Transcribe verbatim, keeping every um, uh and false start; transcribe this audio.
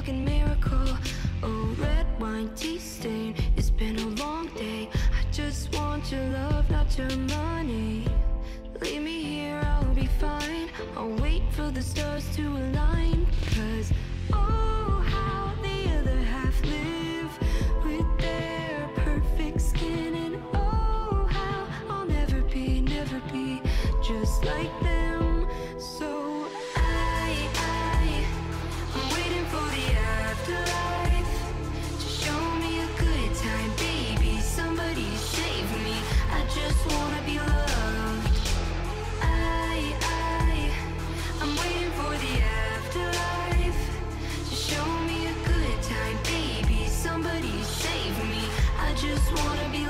fucking miracle. Oh, red wine, tea stain, it's been a long day. I just want your love, not your money. Leave me here, I'll be fine. I'll wait for the stars to align. Cause, oh, how the other half live with their perfect skin. And oh, how I'll never be, never be just like them. So I, I, I'm waiting for the afterlife to show me a good time, baby. Somebody save me, I just wanna be loved. I, I, I'm waiting for the afterlife to show me a good time, baby. Somebody save me, I just wanna be